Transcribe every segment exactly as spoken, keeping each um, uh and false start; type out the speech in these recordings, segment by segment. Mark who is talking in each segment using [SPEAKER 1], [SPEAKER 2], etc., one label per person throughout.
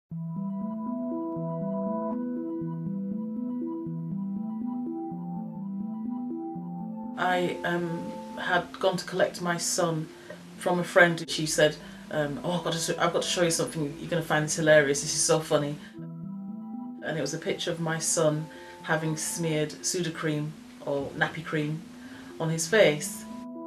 [SPEAKER 1] I um, had gone to collect my son from a friend. She said, um, "Oh, I've got, to, I've got to show you something. You're going to find this hilarious. This is so funny." And it was a picture of my son having smeared Sudocrem or nappy cream on his face.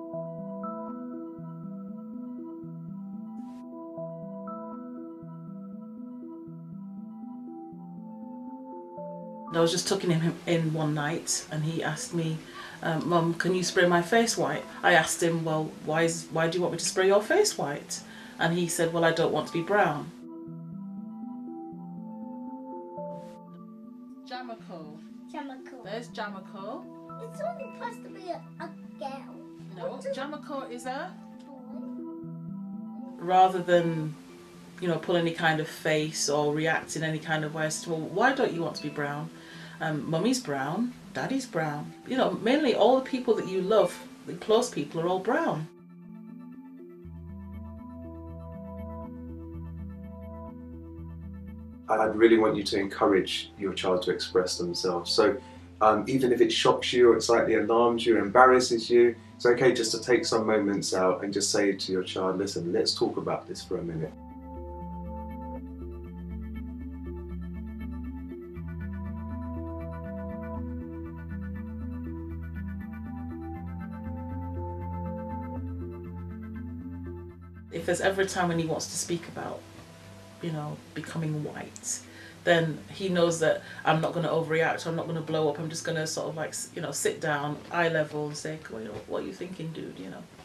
[SPEAKER 1] And I was just tucking him in one night, and he asked me, um, "Mum, can you spray my face white?" I asked him, "Well, why is why do you want me to spray your face white?" And he said, "Well, I don't want to be brown." Jamico.
[SPEAKER 2] Jamico.
[SPEAKER 1] There's Jamico.
[SPEAKER 2] It's only supposed to be a, a girl.
[SPEAKER 1] No, Jamico is a...
[SPEAKER 2] Boy.
[SPEAKER 1] Rather than, you know, pull any kind of face or react in any kind of way, I said, "Well, why don't you want to be brown? Um, Mummy's brown, Daddy's brown. You know, mainly all the people that you love, the close people, are all brown."
[SPEAKER 3] I'd really want you to encourage your child to express themselves. So um, even if it shocks you or it slightly alarms you or embarrasses you, it's okay just to take some moments out and just say to your child, "Listen, let's talk about this for a minute."
[SPEAKER 1] If there's ever a time when he wants to speak about, you know, becoming white, then he knows that I'm not going to overreact, I'm not going to blow up, I'm just going to sort of like, you know, sit down, eye level and say, "Well, you know, what are you thinking, dude, you know?"